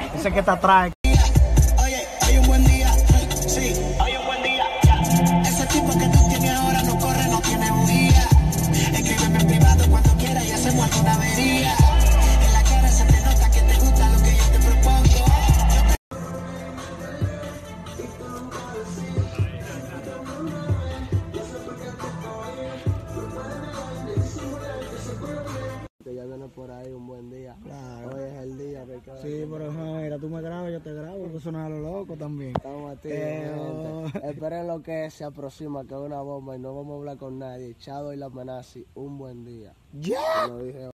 Ese que está atrás. Oye, hay un buen día. Sí, hay un buen día. Ese tipo que tú tienes ahora no corre, no tiene bujía. Escríbeme en privado cuando quieras y hacemos alguna avería. En la cara se te nota que te gusta lo que yo te propongo. Que ya viene por ahí un buen día. Claro. Hoy es el día que Sí, pero mira, tú me grabas, yo te grabo, porque eso no es a lo loco también. estamos a ti, gente. Esperen lo que se aproxima, que es una bomba y no vamos a hablar con nadie. Chado y la Manasi, un buen día. ¡Ya! Lo dije